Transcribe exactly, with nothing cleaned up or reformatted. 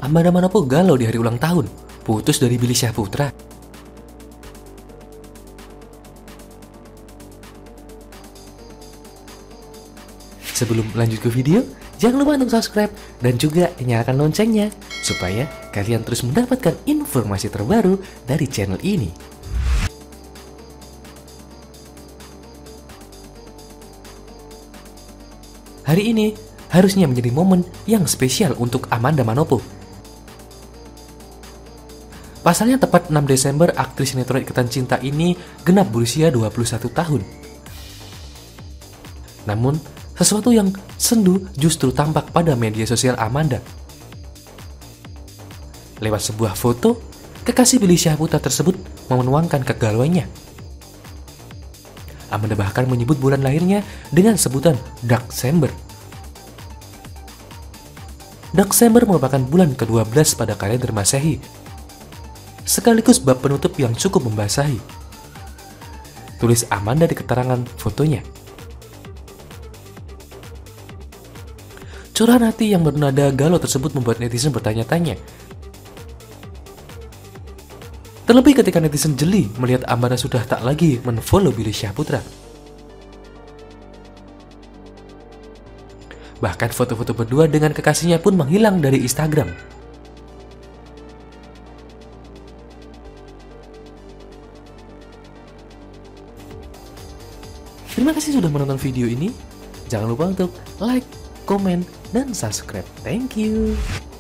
Amanda Manopo galau di hari ulang tahun, putus dari Billy Syahputra. Sebelum lanjut ke video, jangan lupa untuk subscribe dan juga nyalakan loncengnya, supaya kalian terus mendapatkan informasi terbaru dari channel ini. Hari ini harusnya menjadi momen yang spesial untuk Amanda Manopo. Pasalnya tepat enam Desember, aktris sinetron Ikatan Cinta ini genap berusia dua puluh satu tahun. Namun, sesuatu yang sendu justru tampak pada media sosial Amanda. Lewat sebuah foto, kekasih Billy Syahputra tersebut menuangkan kegalauannya. Amanda bahkan menyebut bulan lahirnya dengan sebutan Daksember. Daksember merupakan bulan kedua belas pada kalender Masehi, sekaligus bab penutup yang cukup membasahi. Tulis Amanda di keterangan fotonya. Curahan hati yang bernada galau tersebut membuat netizen bertanya-tanya. Terlebih ketika netizen jeli melihat Amanda sudah tak lagi menfollow Billy Syahputra. Bahkan foto-foto berdua dengan kekasihnya pun menghilang dari Instagram. Terima kasih sudah menonton video ini. Jangan lupa untuk like, komen, dan subscribe. Thank you.